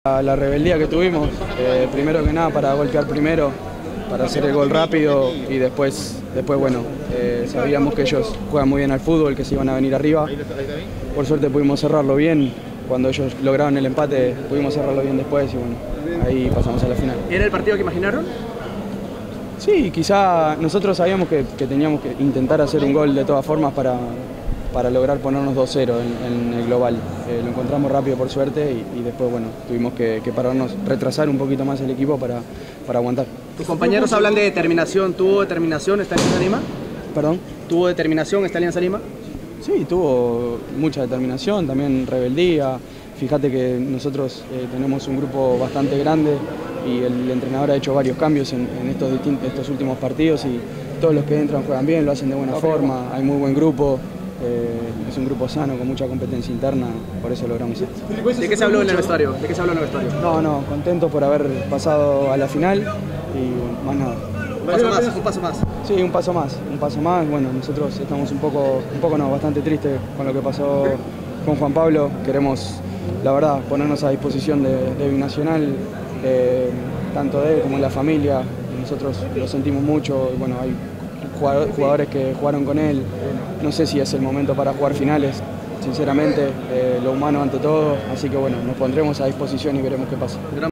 La rebeldía que tuvimos, primero que nada para golpear primero, para hacer el gol rápido y después bueno, sabíamos que ellos juegan muy bien al fútbol, que se iban a venir arriba. Por suerte pudimos cerrarlo bien, cuando ellos lograron el empate pudimos cerrarlo bien después y bueno, ahí pasamos a la final. ¿Era el partido que imaginaron? Sí, quizá nosotros sabíamos que teníamos que intentar hacer un gol de todas formas para lograr ponernos 2-0 en el global. Lo encontramos rápido por suerte y después bueno, tuvimos que pararnos, retrasar un poquito más el equipo para aguantar. ¿Tus compañeros hablan de determinación? ¿Tuvo determinación esta Alianza Lima? ¿Perdón? ¿Tuvo determinación esta Alianza Lima? Sí, tuvo mucha determinación, también rebeldía. Fíjate que nosotros tenemos un grupo bastante grande y el entrenador ha hecho varios cambios en estos últimos partidos y todos los que entran juegan bien, lo hacen de buena forma, hay muy buen grupo. Es un grupo sano, con mucha competencia interna, por eso logramos esto. ¿De qué se habló en el vestuario? No, contento por haber pasado a la final y más nada. Un paso más. Sí, un paso más. Bueno, nosotros estamos bastante tristes con lo que pasó con Juan Pablo. Queremos, la verdad, ponernos a disposición de Binacional, tanto de él como de la familia. Nosotros lo sentimos mucho, y bueno, hay jugadores que jugaron con él. No sé si es el momento para jugar finales, sinceramente, lo humano ante todo, así que bueno, nos pondremos a disposición y veremos qué pasa.